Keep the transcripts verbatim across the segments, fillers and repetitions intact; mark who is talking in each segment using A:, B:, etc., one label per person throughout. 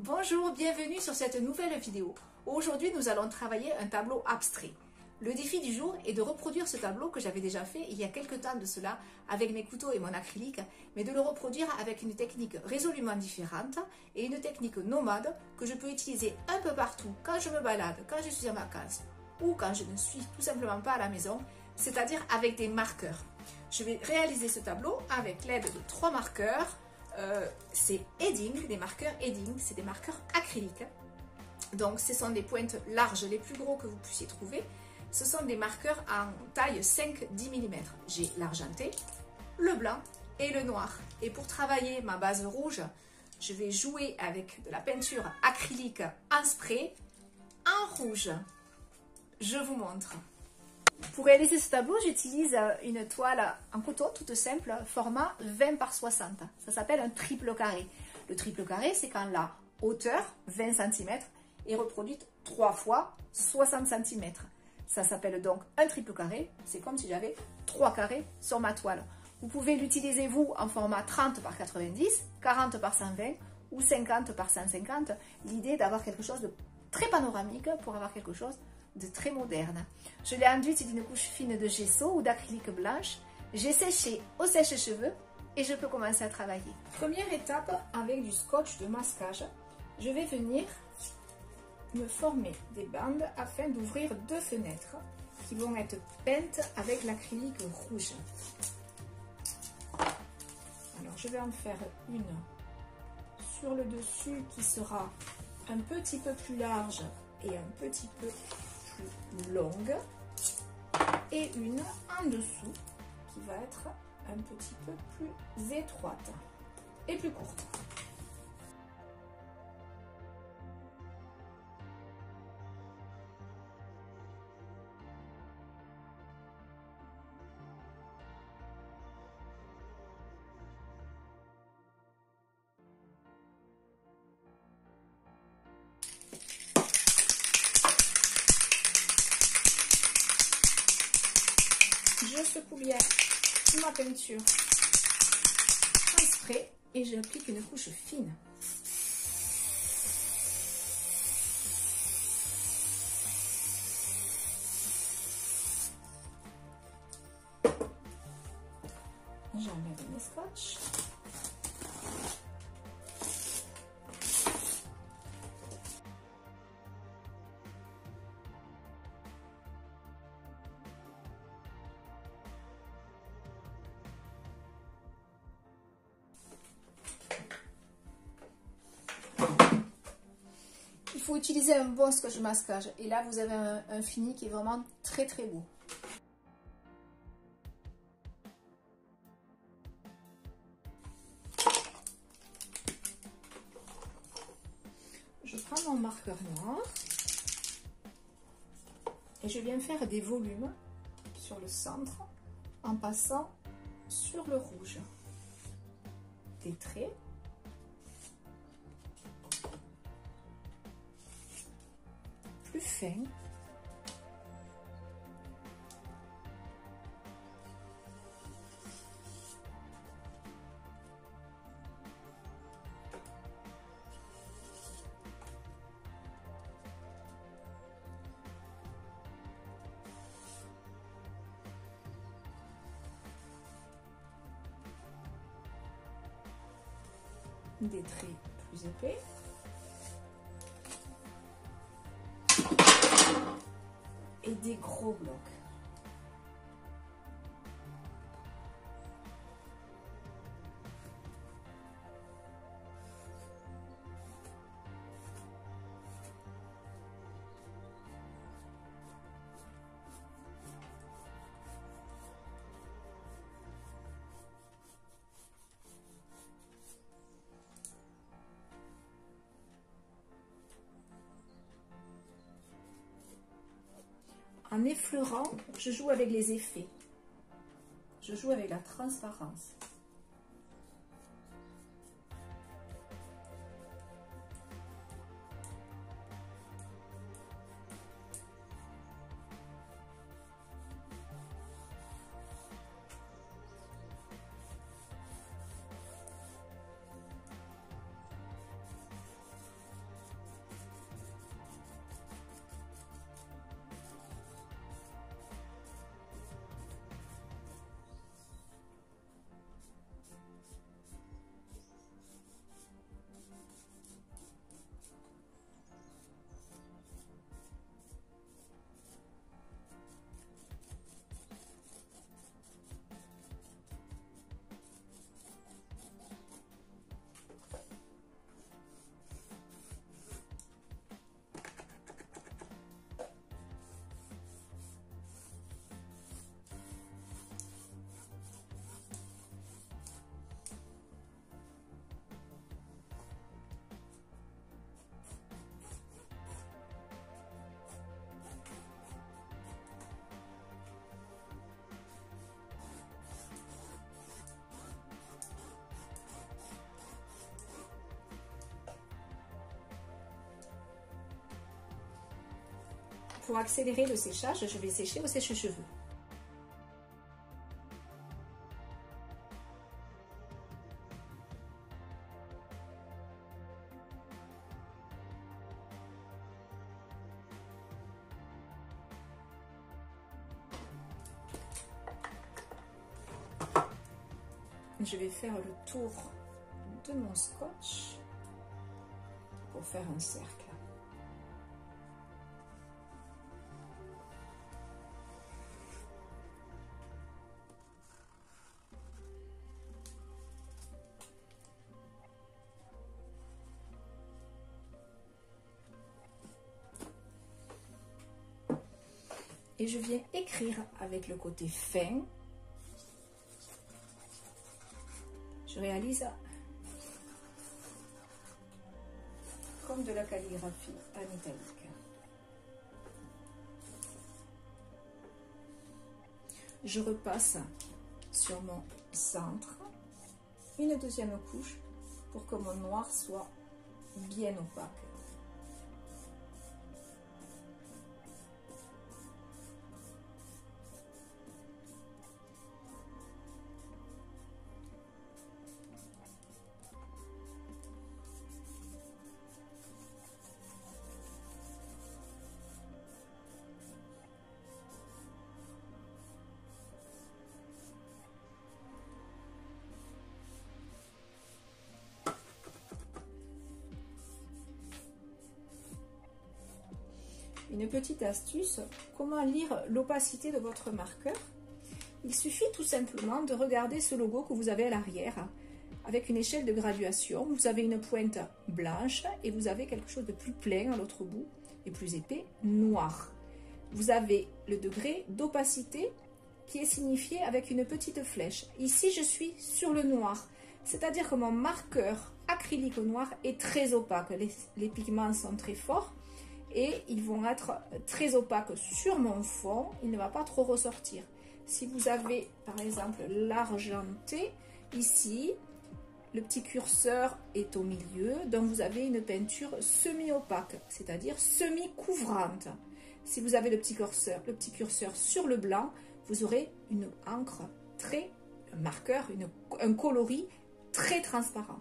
A: Bonjour, bienvenue sur cette nouvelle vidéo. Aujourd'hui, nous allons travailler un tableau abstrait. Le défi du jour est de reproduire ce tableau que j'avais déjà fait il y a quelques temps de cela avec mes couteaux et mon acrylique, mais de le reproduire avec une technique résolument différente et une technique nomade que je peux utiliser un peu partout quand je me balade, quand je suis en vacances ou quand je ne suis tout simplement pas à la maison, c'est-à-dire avec des marqueurs. Je vais réaliser ce tableau avec l'aide de trois marqueurs. Euh, c'est Edding, des marqueurs Edding, c'est des marqueurs acryliques. Donc ce sont des pointes larges, les plus gros que vous puissiez trouver. Ce sont des marqueurs en taille cinq à dix millimètres. J'ai l'argenté, le blanc et le noir. Et pour travailler ma base rouge, je vais jouer avec de la peinture acrylique en spray en rouge. Je vous montre. Pour réaliser ce tableau, j'utilise une toile en coton toute simple, format vingt par soixante. Ça s'appelle un triple carré. Le triple carré, c'est quand la hauteur, vingt centimètres, est reproduite trois fois soixante centimètres. Ça s'appelle donc un triple carré. C'est comme si j'avais trois carrés sur ma toile. Vous pouvez l'utiliser vous en format trente par quatre-vingt-dix, quarante par cent vingt ou cinquante par cent cinquante. L'idée d'avoir quelque chose de très panoramique pour avoir quelque chose de très moderne. Je l'ai enduite d'une couche fine de gesso ou d'acrylique blanche. J'ai séché au sèche-cheveux et je peux commencer à travailler. Première étape, avec du scotch de masquage, je vais venir me former des bandes afin d'ouvrir deux fenêtres qui vont être peintes avec l'acrylique rouge. Alors je vais en faire une sur le dessus qui sera un petit peu plus large et un petit peu plus longue, et une en dessous qui va être un petit peu plus étroite et plus courte. Je secoue bien ma peinture en spray et j'applique une couche fine. J'enlève mes scotch. Il faut utiliser un bon scotch masquage et là vous avez un, un fini qui est vraiment très très beau. Je prends mon marqueur noir et je viens faire des volumes sur le centre en passant sur le rouge. Des traits. Plus fin. Des traits plus épais. Et des gros blocs. En effleurant, je joue avec les effets. Je joue avec la transparence. pour accélérer le séchage, je vais sécher au sèche-cheveux. Je vais faire le tour de mon scotch pour faire un cercle. Et je viens écrire avec le côté fin. Je réalise comme de la calligraphie en italique. Je repasse sur mon centre une deuxième couche pour que mon noir soit bien opaque. Une petite astuce, comment lire l'opacité de votre marqueur? Il suffit tout simplement de regarder ce logo que vous avez à l'arrière avec une échelle de graduation. Vous avez une pointe blanche et vous avez quelque chose de plus plein à l'autre bout et plus épais, noir. Vous avez le degré d'opacité qui est signifié avec une petite flèche. Ici, je suis sur le noir, c'est-à-dire que mon marqueur acrylique noir est très opaque. Les, les pigments sont très forts. Et ils vont être très opaques sur mon fond, il ne va pas trop ressortir. Si vous avez par exemple l'argenté, ici, le petit curseur est au milieu, donc vous avez une peinture semi-opaque, c'est-à-dire semi-couvrante. Si vous avez le petit curseur, le petit curseur sur le blanc, vous aurez une encre très, un marqueur, une, un coloris très transparent.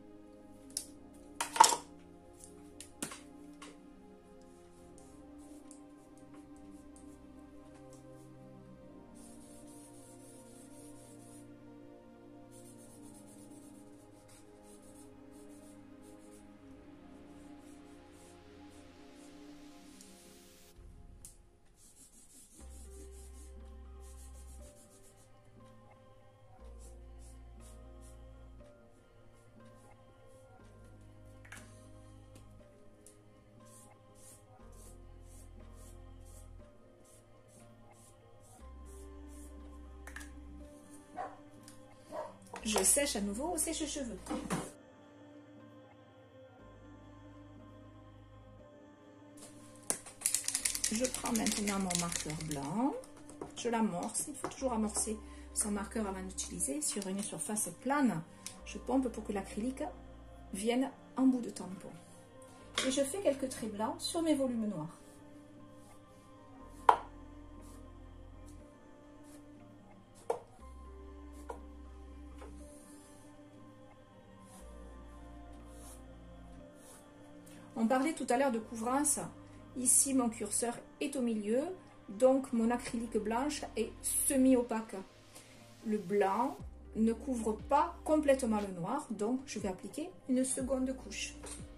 A: Je sèche à nouveau au sèche-cheveux. Je prends maintenant mon marqueur blanc, je l'amorce, il faut toujours amorcer son marqueur avant d'utiliser. Sur une surface plane, je pompe pour que l'acrylique vienne en bout de tampon. Et je fais quelques traits blancs sur mes volumes noirs. On parlait tout à l'heure de couvrance. Ici, mon curseur est au milieu, donc mon acrylique blanche est semi-opaque. Le blanc ne couvre pas complètement le noir, donc je vais appliquer une seconde couche.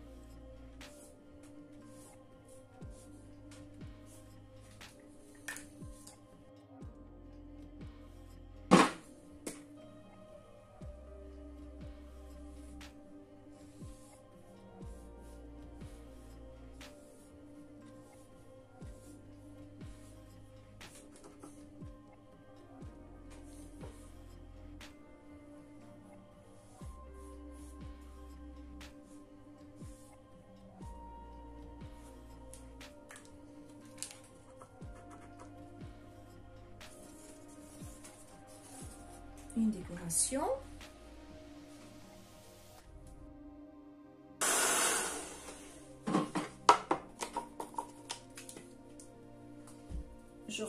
A: Une décoration.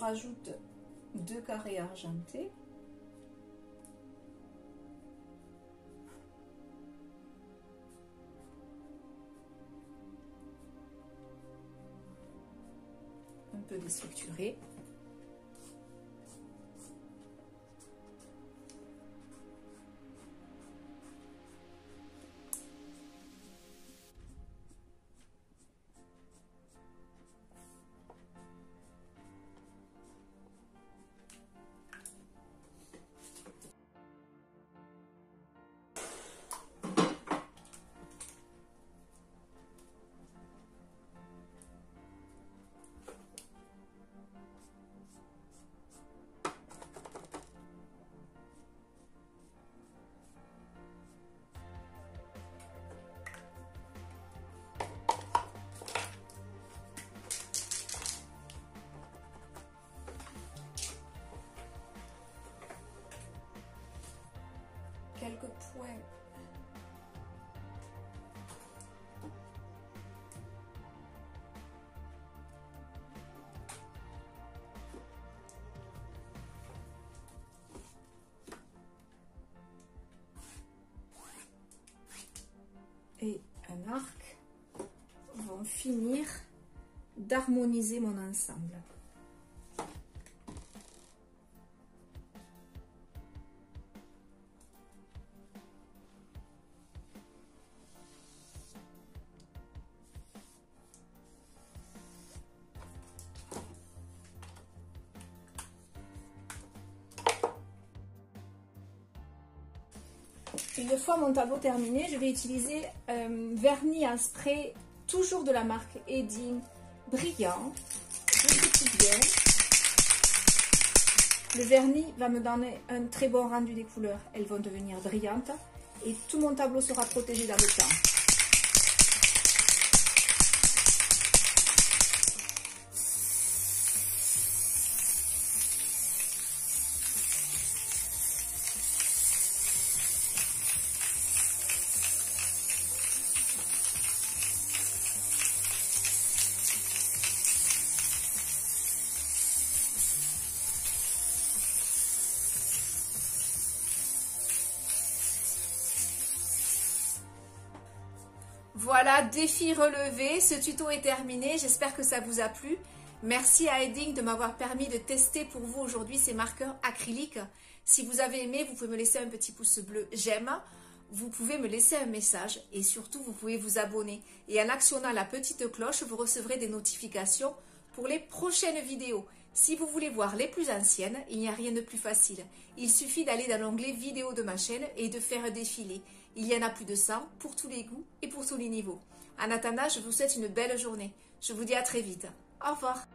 A: rajoute deux carrés argentés. Un peu déstructuré. Quelques points et un arc vont finir d'harmoniser mon ensemble. Une fois mon tableau terminé, je vais utiliser un vernis en spray, toujours de la marque Edding, brillant. Je l'étudie bien. Le vernis va me donner un très bon rendu des couleurs. Elles vont devenir brillantes et tout mon tableau sera protégé dans le temps. Voilà, défi relevé, ce tuto est terminé, j'espère que ça vous a plu. Merci à Edding de m'avoir permis de tester pour vous aujourd'hui ces marqueurs acryliques. Si vous avez aimé, vous pouvez me laisser un petit pouce bleu j'aime, vous pouvez me laisser un message et surtout vous pouvez vous abonner. Et en actionnant la petite cloche, vous recevrez des notifications pour les prochaines vidéos. Si vous voulez voir les plus anciennes, il n'y a rien de plus facile. Il suffit d'aller dans l'onglet vidéo de ma chaîne et de faire défiler. Il y en a plus de cent pour tous les goûts et pour tous les niveaux. En attendant, je vous souhaite une belle journée. Je vous dis à très vite. Au revoir.